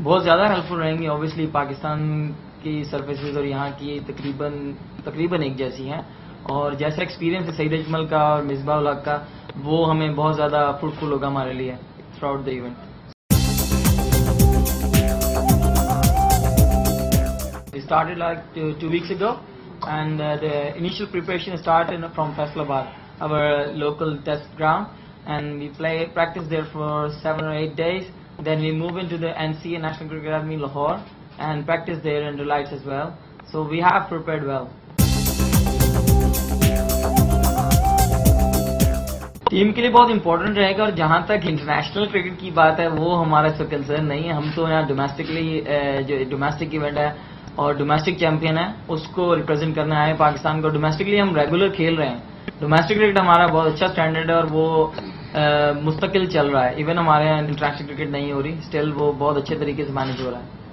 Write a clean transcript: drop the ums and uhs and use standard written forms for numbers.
बहुत ज़्यादा हेल्पफुल रहेंगी। ऑब्वियसली पाकिस्तान की सर्विसेज और यहाँ की तकरीबन एक जैसी हैं, और जैसा एक्सपीरियंस है सईद अजमल का और मिसबाह उल हक का, वो हमें बहुत ज़्यादा फ्रूटफुल होगा हमारे लिए throughout the event. We started like 2 weeks ago, and the initial preparation started from Faisalabad, our local test ground, and we practice there for 7 or 8 days. Then we move into the NCA National Cricket Academy Lahore and practice there in the lights as well. So we have prepared well. Team के लिए बहुत important रहेगा, और जहां तक international cricket की बात है वो हमारा इसका कंसर्न नहीं है। हम तो यहाँ डोमेस्टिकली जो डोमेस्टिक इवेंट है और डोमेस्टिक चैंपियन है उसको रिप्रेजेंट करना है पाकिस्तान को। डोमेस्टिकली हम रेगुलर खेल रहे हैं। डोमेस्टिक क्रिकेट हमारा बहुत अच्छा स्टैंडर्ड है और वो मुस्तकिल चल रहा है। इवन हमारे यहाँ इंटरनेशनल क्रिकेट नहीं हो रही, स्टिल वो बहुत अच्छे तरीके से मैनेज हो रहा है।